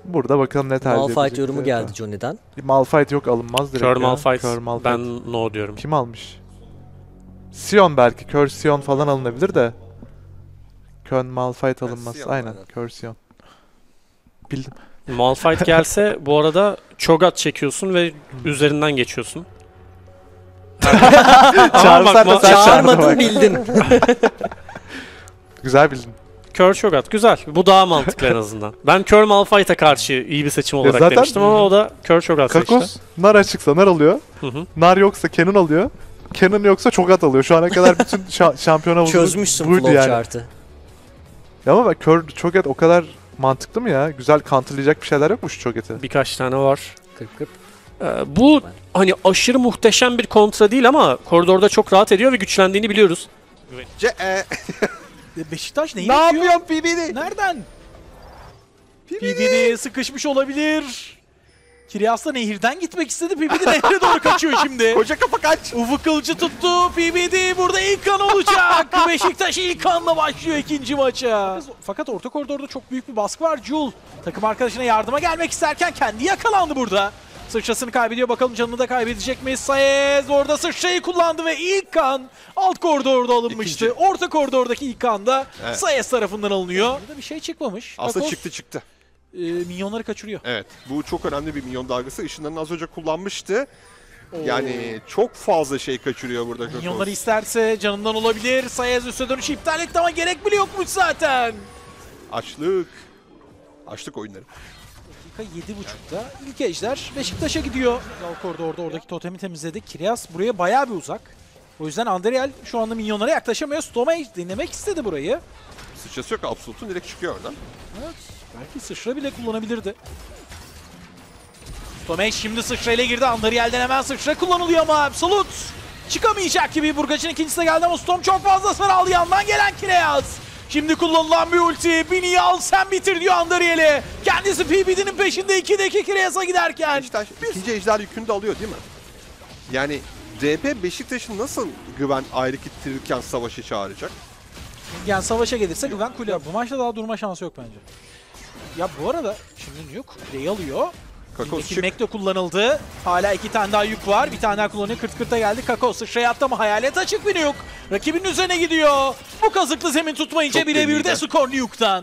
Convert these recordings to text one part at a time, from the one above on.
Burada bakalım ne tercih edecek. Malphite yorumu geldi Johnny'den. Malphite yok, alınmaz direkt. Kör Malphite. Kör Malphite. Ben no diyorum. Kim almış? Sion belki. Kör Sion falan alınabilir de. Kör Malphite alınmaz. Sion, aynen. aynen. Kör Sion. Bildim. Malphite gelse bu arada Cho'Gath çekiyorsun ve üzerinden geçiyorsun. Çağırsan da sen Çağırmadın bak. bildin. Güzel bildin. Kör Cho'Gath güzel. Bu daha mantıklı en azından. Ben Kör Malphite'a karşı iyi bir seçim olarak zaten- demiştim ama o da Kör Cho'Gath seçti. Kakos, nar açıksa nar alıyor. Hı hı. Nar yoksa Kennen alıyor. Kennen yoksa Cho'Gath alıyor. Şu ana kadar bütün şampiyon havuzu Çözmüşsün buydu flow yani. chart'ı. Ya ama bak Kör Cho'Gath o kadar mantıklı mı ya? Güzel counterlayacak bir şeyler yok mu şu Cho'Gath'e? Birkaç tane var. Kırp kırp. Bu hani aşırı muhteşem bir kontra değil ama koridorda çok rahat ediyor ve güçlendiğini biliyoruz. Beşiktaş neyi Ne yapıyor? yapıyorsun PBD? Nereden? PBD sıkışmış olabilir. Kiryas da nehirden gitmek istedi. PBD nehre doğru kaçıyor şimdi. Koca kafa kaç. Ufuk kılıcı tuttu. PBD burada ilk kan olacak. Beşiktaş ilk kanla başlıyor ikinci maça. Fakat orta koridorda çok büyük bir baskı var. Jul takım arkadaşına yardıma gelmek isterken kendi yakalandı burada. Sıçrasını kaybediyor. Bakalım canını da kaybedecek mi? Saez orada sıçrayı kullandı ve ilk kan alt koridorda alınmıştı. İkinci. Orta koridordaki ilk kan da Evet. Saez tarafından alınıyor. Burada bir şey çıkmamış. Aslında Kakos, çıktı. minyonları kaçırıyor. Evet. Bu çok önemli bir minyon dalgası. Işınlarını az önce kullanmıştı. Yani çok fazla şey kaçırıyor burada Kakos. Minyonları isterse canından olabilir. Saez üste dönüşü iptal etti ama gerek bile yokmuş zaten. Açlık. Açlık oyunları. Dakika 7.5'da ilk ejder Beşiktaş'a gidiyor. Zal koridorda oradaki totemi temizledi. Kiryas buraya bayağı bir uzak. O yüzden Andriel şu anda minyonlara yaklaşamıyor. Stomage denemek istedi burayı. Sıçrası yok. Absolute'un direkt çıkıyor oradan. Evet, belki sıçra bile kullanabilirdi. Stomage şimdi sıçrayla girdi. Andriel'den hemen sıçra kullanılıyor ama Absolute çıkamayacak gibi. Burgaç'ın ikincisi de geldi ama Stom çok fazla hasar aldı. Yandan gelen Kiryas. Şimdi kullanılan bir ulti. Bini al sen bitir diyor Andriel'e. Kendisi PBD'nin peşinde 2'deki Kiryas'a giderken. Beşiktaş ikinci ejder yükünü de alıyor değil mi? Yani DP Beşiktaş'ın nasıl güven ayrı ittirirken savaşı çağıracak? Yani savaşa gelirse Güven kule. Bu maçta daha durma şansı yok bence. Ya bu arada şimdi Nuke kuleyi alıyor. Kakos çık. Mac de kullanıldı. Hala 2 tane daha yük var. Bir tane daha kullanıyor. 40-40'a geldi. Kakos sıçraya attı ama hayalet açık bir Nuke. Rakibinin üzerine gidiyor. Bu kazıklı zemin tutmayınca Çok birebir de belliydi. skor Nuke'dan.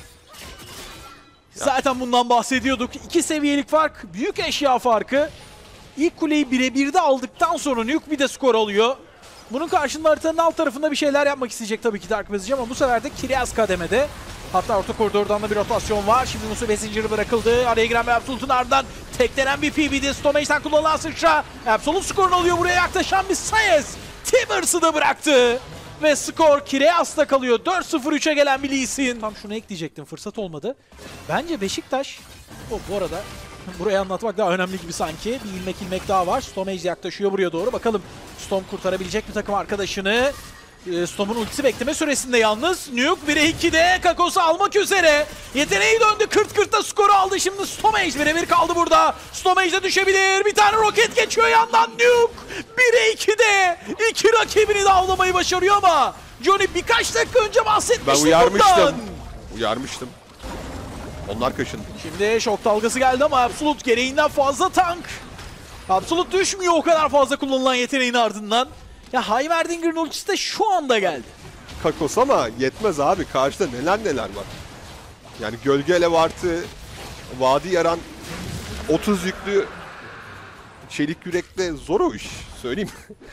Zaten bundan bahsediyorduk. 2 seviyelik fark. Büyük eşya farkı. İlk kuleyi birebir de aldıktan sonra Nuke bir de skor alıyor. Bunun karşında haritanın alt tarafında bir şeyler yapmak isteyecek tabii ki Dark Passage ama bu sefer de Kiryas kademede. Hatta orta koridordan da bir rotasyon var. Şimdi Musu Messenger'ı bırakıldı. Araya giren bir Absolute'un ardından teklenen bir PBD. Stomage'den kullanılan sıçra. Absolute skorunu alıyor. Buraya yaklaşan bir Saez. Timbers'ı da bıraktı. Ve skor Kiryas'ta kalıyor. 4-0-3'e gelen bir Lee Sin. Tam şunu ekleyecektim. Fırsat olmadı. Bence Beşiktaş... bu arada burayı anlatmak daha önemli gibi sanki. Bir ilmek daha var. Stomage yaklaşıyor buraya doğru. Bakalım Storm kurtarabilecek mi takım arkadaşını? Storm'un ultisi bekleme süresinde yalnız. Nuke 1'e 2'de Kakos'u almak üzere. Yeteneği döndü. 40-40'da skoru aldı. Şimdi Stomage birebir kaldı burada. Stomage de düşebilir. Bir tane roket geçiyor yandan Nuke. 1'e 2'de. İki rakibini de avlamayı başarıyor ama Johnny birkaç dakika önce bahsetmişti. Ben uyarmıştım. bundan. Uyarmıştım. Onlar kaşındı. Şimdi şok dalgası geldi ama Absolute gereğinden fazla tank. Absolute düşmüyor o kadar fazla kullanılan yeteneğin ardından. Ya Heimerdinger'ın ultisi de şu anda geldi. Kakos ama yetmez abi. Karşıda neler var. Yani gölge elevartı, vadi yaran 30 yüklü çelik yürekle zor o iş. Söyleyeyim.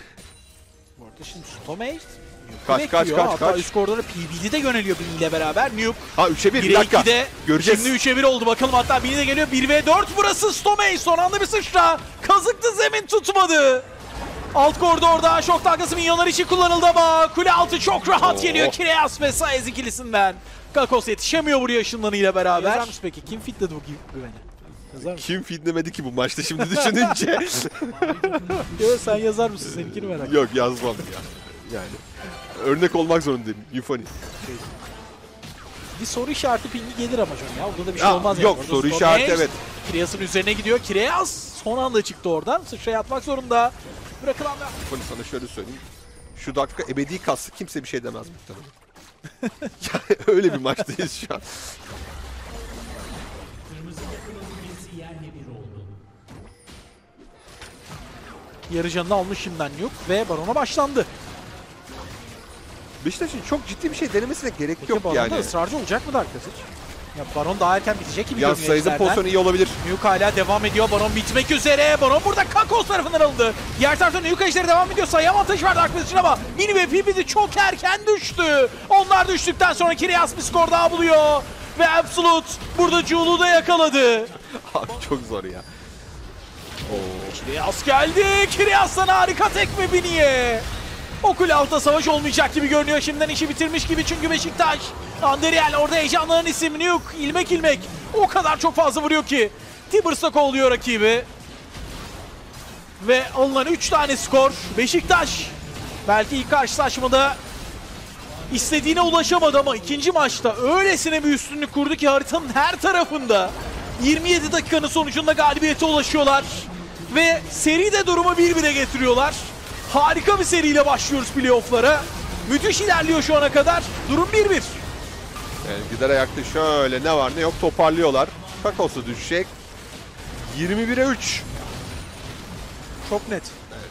Bu arada şimdi Stomage Kaç. Hatta üst koridora PBD de yöneliyor Bini ile beraber. Nuke Ha 3'e 1 bir 1'e dakika. 2'de. Göreceğiz. Şimdi 3'e 1 oldu. Bakalım hatta Bini de geliyor. 1v4 burası Stomage. Son anda bir sıçra. Kazıktı zemin tutmadı. Alt koridorda şok dalgası minyonlar için kullanıldı ama kule altı çok rahat geliyor Kiryas ve Saez ikilisinden. Kakos yetişemiyor buraya ışınlanıyla beraber. Yazar mısın peki? Kim fitledi bu güveni? Yazar mısın? Kim feedlemedi ki bu maçta şimdi düşününce? Yok, sen yazar mısın? Seninkini merak ettim. Yok yazmam ya. Yani örnek olmak zorundayım. Yufani. Bir soru işareti pingi gelir ama John ya. Orada da bir şey Ya, olmaz yok, yani. soru işareti evet. Kiryas'ın üzerine gidiyor. Kiryas son anda çıktı oradan. Sıçraya atmak zorunda. Bırakılan da... Yufani sana şöyle söyleyeyim. Şu dakika ebedi kastı kimse bir şey demez muhtemelen. Yani öyle bir maçtayız şu an. Yarı canını almış şimdiden Nuke ve Baron'a başlandı. Beşiktaş'ın çok ciddi bir şey denemesine gerek Peki yok Baron'da yani. ısrarcı olacak mı Dark Passage? Ya Baron daha erken bitecek gibi Yalnız görünüyor sayıda ejderden. pozisyonu iyi olabilir. Nuke hala devam ediyor. Baron bitmek üzere. Baron burada Kakos tarafından alındı. Diğer taraftan Nuke ejderi devam ediyor. Sayı avantajı var Dark Passage'ın ama Mini ve PPD çok erken düştü. Onlar düştükten sonra Kiryas bir skor daha buluyor. Ve Absolute burada Jewel'u da yakaladı. Abi çok zor ya. Kiryas geldi. Kiryas'tan harika tekme Mini'ye. O kule altta savaş olmayacak gibi görünüyor. Şimdiden işi bitirmiş gibi çünkü Beşiktaş. Anderiel orada heyecanlanan isim Nuke. İlmek ilmek. O kadar çok fazla vuruyor ki. Tibers'la kovalıyor rakibi. Ve alınan 3 tane skor. Beşiktaş belki ilk karşılaşmada istediğine ulaşamadı ama ikinci maçta öylesine bir üstünlük kurdu ki haritanın her tarafında 27 dakikanın sonucunda galibiyete ulaşıyorlar. Ve seri de durumu 1-1'e getiriyorlar. Harika bir seriyle başlıyoruz playoff'lara. Müthiş ilerliyor şu ana kadar. Durum 1-1. Yani gider ayakta şöyle ne var ne yok toparlıyorlar. Kakos'u düşecek. 21'e 3. Çok net.